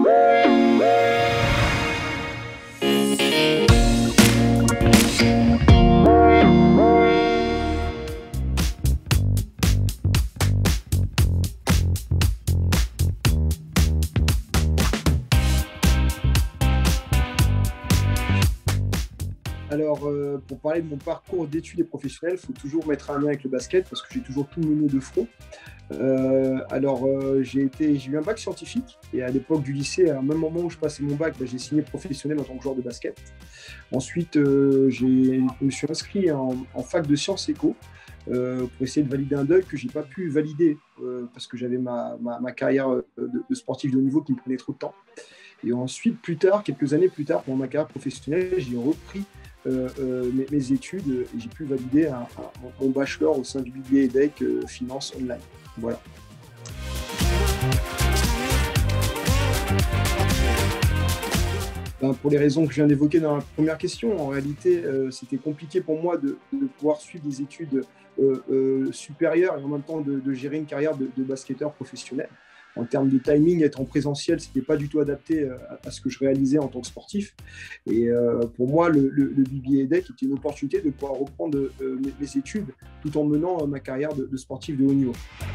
Alors, pour parler de mon parcours d'études et professionnel, il faut toujours mettre un lien avec le basket parce que j'ai toujours tout mené de front. J'ai eu un bac scientifique et à l'époque du lycée, à un même moment où je passais mon bac, j'ai signé professionnel en tant que joueur de basket. Ensuite, je me suis inscrit en fac de sciences éco pour essayer de valider un DUG que je n'ai pas pu valider parce que j'avais ma carrière de sportif de haut niveau qui me prenait trop de temps. Et ensuite, plus tard, quelques années plus tard, pendant ma carrière professionnelle, j'ai repris mes études et j'ai pu valider mon bachelor au sein du BBA EDHEC Finance Online. Voilà. Pour les raisons que je viens d'évoquer dans la première question, en réalité, c'était compliqué pour moi de pouvoir suivre des études supérieures et en même temps de gérer une carrière de basketteur professionnel. En termes de timing, être en présentiel, ce n'était pas du tout adapté à ce que je réalisais en tant que sportif. Et pour moi, le BBA EDHEC était une opportunité de pouvoir reprendre mes études tout en menant ma carrière de sportif de haut niveau.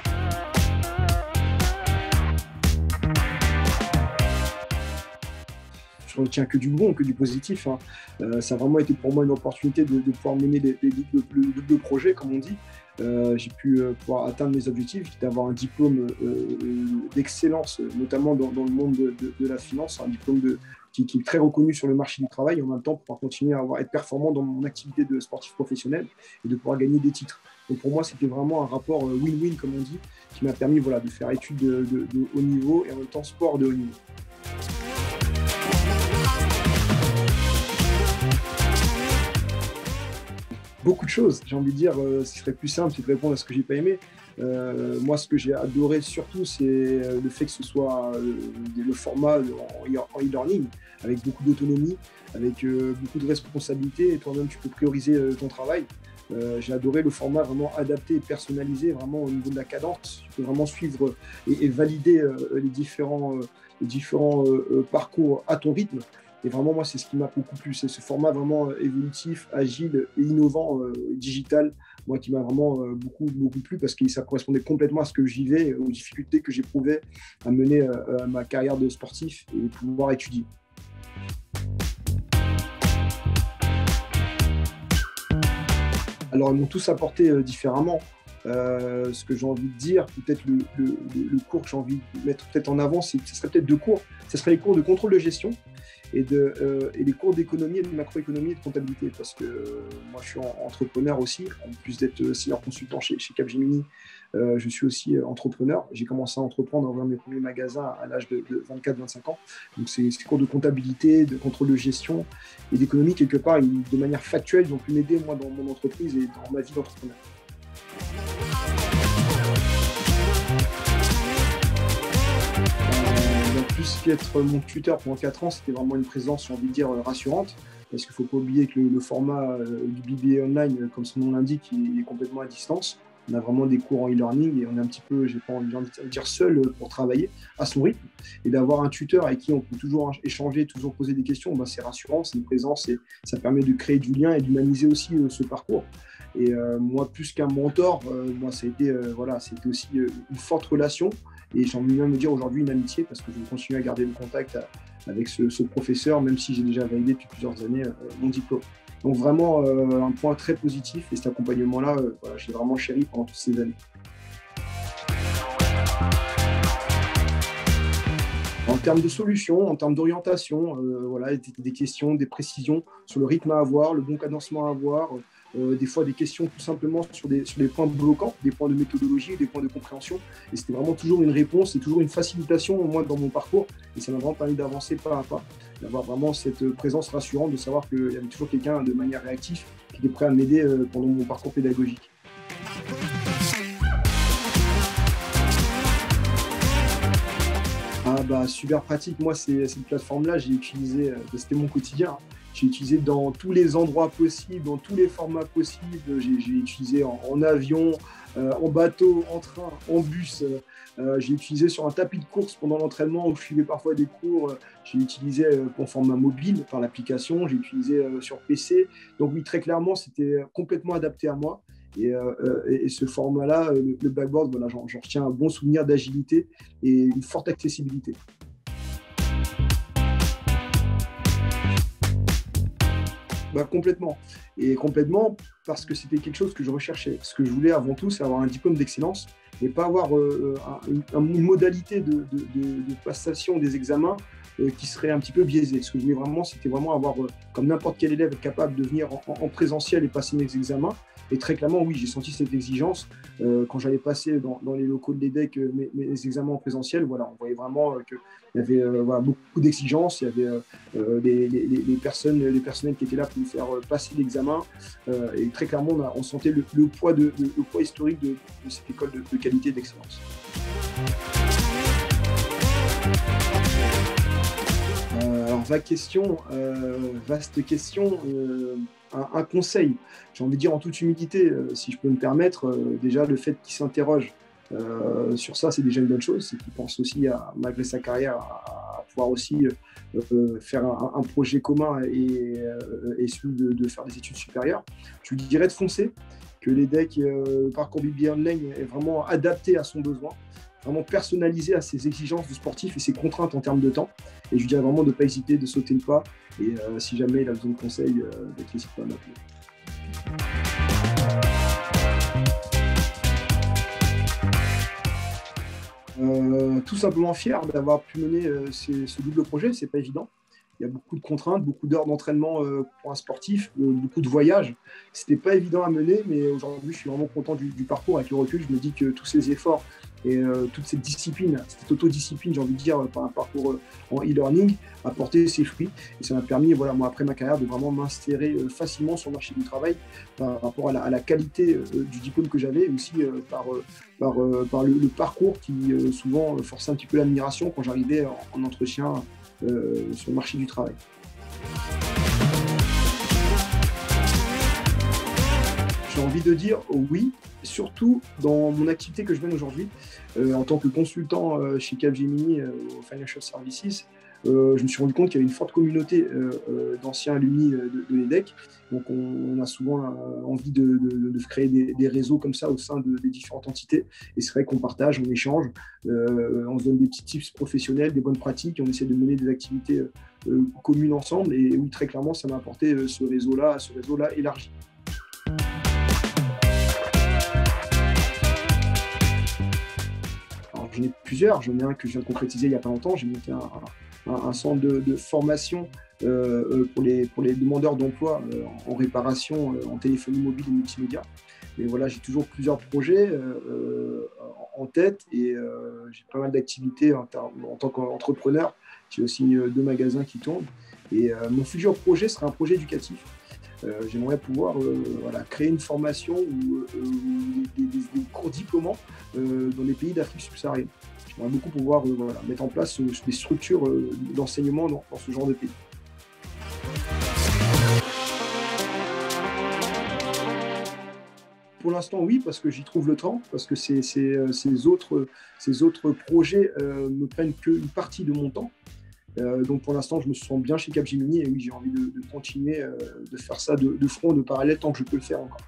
Je retiens que du bon, que du positif. Ça a vraiment été pour moi une opportunité de pouvoir mener des doubles projets, comme on dit. J'ai pu pouvoir atteindre mes objectifs, d'avoir un diplôme d'excellence, notamment dans le monde de la finance, un diplôme qui est très reconnu sur le marché du travail, et en même temps pouvoir continuer à être performant dans mon activité de sportif professionnel et de pouvoir gagner des titres. Donc pour moi, c'était vraiment un rapport win-win, comme on dit, qui m'a permis de faire études de haut niveau et en même temps sport de haut niveau. Beaucoup de choses, j'ai envie de dire, ce qui serait plus simple, c'est de répondre à ce que j'ai pas aimé. Moi, ce que j'ai adoré surtout, c'est le fait que ce soit le format en e-learning, avec beaucoup d'autonomie, avec beaucoup de responsabilités, et toi-même, tu peux prioriser ton travail. J'ai adoré le format vraiment adapté et personnalisé, vraiment au niveau de la cadence. Tu peux vraiment suivre et valider les différents parcours à ton rythme. Et vraiment, moi, c'est ce qui m'a beaucoup plu. C'est ce format vraiment évolutif, agile et innovant, digital, moi, qui m'a vraiment beaucoup plu parce que ça correspondait complètement à ce que j'y vais, aux difficultés que j'éprouvais à mener ma carrière de sportif et pouvoir étudier. Alors, ils m'ont tous apporté différemment. Ce que j'ai envie de dire, peut-être le cours que j'ai envie de mettre peut-être en avant, ce serait peut-être deux cours. Ce serait les cours de contrôle de gestion et les cours d'économie et de macroéconomie et de comptabilité. Parce que moi, je suis entrepreneur aussi. En plus d'être senior consultant chez Capgemini, je suis aussi entrepreneur. J'ai commencé à entreprendre, à ouvrir mes premiers magasins à l'âge de 24-25 ans. Donc, ces cours de comptabilité, de contrôle de gestion et d'économie, quelque part, de manière factuelle, ils ont pu m'aider, moi, dans mon entreprise et dans ma vie d'entrepreneur. Plus qu'être mon tuteur pendant 4 ans, c'était vraiment une présence, j'ai envie de dire, rassurante. Parce qu'il ne faut pas oublier que le format du BBA Online, comme son nom l'indique, il est complètement à distance. On a vraiment des cours en e-learning et on est un petit peu, j'ai pas envie de dire seul pour travailler à son rythme. Et d'avoir un tuteur avec qui on peut toujours échanger, toujours poser des questions, c'est rassurant, c'est une présence et ça permet de créer du lien et d'humaniser aussi ce parcours. Et moi, plus qu'un mentor, moi, c'était aussi une forte relation. Et j'ai envie de me dire aujourd'hui une amitié parce que je vais continuer à garder le contact avec ce professeur, même si j'ai déjà validé depuis plusieurs années mon diplôme. Donc vraiment un point très positif et cet accompagnement-là, je l'ai vraiment chéri pendant toutes ces années. En termes de solutions, en termes d'orientation, des questions, des précisions sur le rythme à avoir, le bon cadencement à avoir, des fois des questions tout simplement sur des points bloquants, des points de méthodologie, des points de compréhension. Et c'était vraiment toujours une réponse et toujours une facilitation, au moins dans mon parcours. Et ça m'a vraiment permis d'avancer pas à pas, d'avoir vraiment cette présence rassurante, de savoir qu'il y avait toujours quelqu'un de manière réactive qui était prêt à m'aider pendant mon parcours pédagogique. Super pratique. Moi, cette plateforme-là, j'ai utilisé, c'était mon quotidien. J'ai utilisé dans tous les endroits possibles, dans tous les formats possibles. J'ai utilisé en avion, en bateau, en train, en bus. J'ai utilisé sur un tapis de course pendant l'entraînement où je suivais parfois des cours. J'ai utilisé pour format mobile par l'application. J'ai utilisé sur PC. Donc oui, très clairement, c'était complètement adapté à moi. Et ce format-là, le backboard, voilà, j'en retiens un bon souvenir d'agilité et une forte accessibilité. Bah, complètement. Et complètement parce que c'était quelque chose que je recherchais. Ce que je voulais avant tout, c'est avoir un diplôme d'excellence et pas avoir une modalité de passation des examens qui serait un petit peu biaisée. Ce que je voulais vraiment, c'était vraiment avoir, comme n'importe quel élève, être capable de venir en présentiel et passer mes examens. Et très clairement, oui, j'ai senti cette exigence quand j'allais passer dans les locaux de l'EDEC mes examens en présentiel. Voilà, on voyait vraiment qu'il y avait voilà, beaucoup d'exigences. Il y avait les personnels qui étaient là pour nous faire passer l'examen. Et très clairement, on sentait le poids historique de cette école de qualité et d'excellence. Alors, vaste question. Un conseil, j'ai envie de dire en toute humilité, si je peux me permettre, déjà le fait qu'il s'interroge sur ça, c'est déjà une bonne chose, c'est qu'il pense aussi, malgré sa carrière, à pouvoir aussi faire un projet commun et celui de faire des études supérieures. Je lui dirais de foncer, que l'EDEC, le parcours BBA Online est vraiment adapté à son besoin, vraiment personnalisé à ses exigences de sportif et ses contraintes en termes de temps. Et je lui dirais vraiment de ne pas hésiter, de sauter le pas. Et si jamais il a besoin de conseils, n'hésite pas à m'appeler. Tout simplement fier d'avoir pu mener ce double projet, c'est pas évident. Il y a beaucoup de contraintes, beaucoup d'heures d'entraînement pour un sportif, beaucoup de voyages. C'était pas évident à mener, mais aujourd'hui, je suis vraiment content du parcours. Avec le recul, je me dis que tous ces efforts et toute cette discipline, cette autodiscipline, j'ai envie de dire, par un parcours en e-learning, a porté ses fruits. Et ça m'a permis, voilà, moi, après ma carrière, de vraiment m'insérer facilement sur le marché du travail par rapport à la qualité du diplôme que j'avais, et aussi par le parcours qui souvent forçait un petit peu l'admiration quand j'arrivais en entretien sur le marché du travail. J'ai envie de dire oui, surtout dans mon activité que je mène aujourd'hui en tant que consultant chez Capgemini au Financial Services. Je me suis rendu compte qu'il y avait une forte communauté d'anciens alumni de l'EDEC. Donc, on a souvent envie de créer des réseaux comme ça au sein des différentes entités. Et c'est vrai qu'on partage, on échange, on se donne des petits tips professionnels, des bonnes pratiques, et on essaie de mener des activités communes ensemble. Et oui, très clairement, ça m'a apporté ce réseau-là élargi. Alors, j'en ai plusieurs. J'en ai un que je viens de concrétiser il n'y a pas longtemps. J'ai monté un centre de formation pour les demandeurs d'emploi en réparation, en téléphonie mobile et multimédia. Et voilà, j'ai toujours plusieurs projets en tête et j'ai pas mal d'activités en tant qu'entrepreneur. J'ai aussi 2 magasins qui tournent. Et mon futur projet sera un projet éducatif. J'aimerais pouvoir créer une formation ou des cours diplômants dans les pays d'Afrique subsaharienne. J'aimerais beaucoup pouvoir mettre en place des structures d'enseignement dans ce genre de pays. Pour l'instant, oui, parce que j'y trouve le temps, parce que ces autres projets ne prennent qu'une partie de mon temps. Donc pour l'instant, je me sens bien chez Capgemini et oui, j'ai envie de continuer de faire ça de front, de parallèle, tant que je peux le faire encore.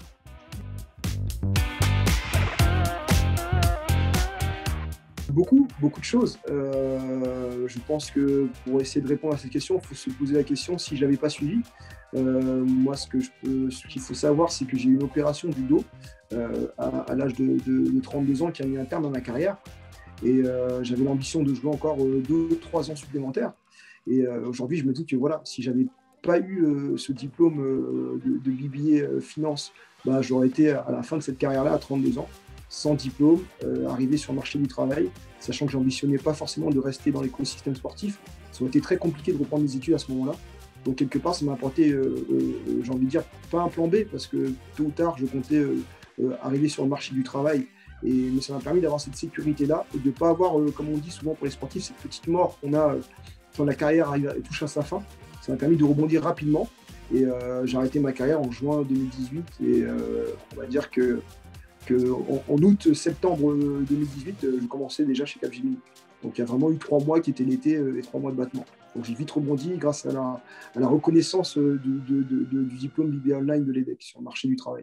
Beaucoup de choses. Je pense que pour essayer de répondre à cette question, il faut se poser la question si je ne l'avais pas suivi. Moi, ce qu'il faut savoir, c'est que j'ai eu une opération du dos à l'âge de 32 ans qui a mis un terme dans ma carrière. Et j'avais l'ambition de jouer encore 2-3 ans supplémentaires. Et aujourd'hui, je me dis que voilà, si je n'avais pas eu ce diplôme de BBA Finance, bah, j'aurais été à la fin de cette carrière-là, à 32 ans, sans diplôme, arrivé sur le marché du travail, sachant que je n'ambitionnais pas forcément de rester dans l'écosystème sportif. Ça aurait été très compliqué de reprendre mes études à ce moment-là. Donc, quelque part, ça m'a apporté, j'ai envie de dire, pas un plan B, parce que tôt ou tard, je comptais arriver sur le marché du travail. Mais ça m'a permis d'avoir cette sécurité-là et de ne pas avoir, comme on dit souvent pour les sportifs, cette petite mort qu'on a quand la carrière touche à sa fin. Ça m'a permis de rebondir rapidement. Et j'ai arrêté ma carrière en juin 2018. Et on va dire que En août-septembre 2018, je commençais déjà chez Capgemini. Donc il y a vraiment eu 3 mois qui étaient l'été et 3 mois de battement. Donc j'ai vite rebondi grâce à la reconnaissance du diplôme BBA Online de l'EDEC sur le marché du travail.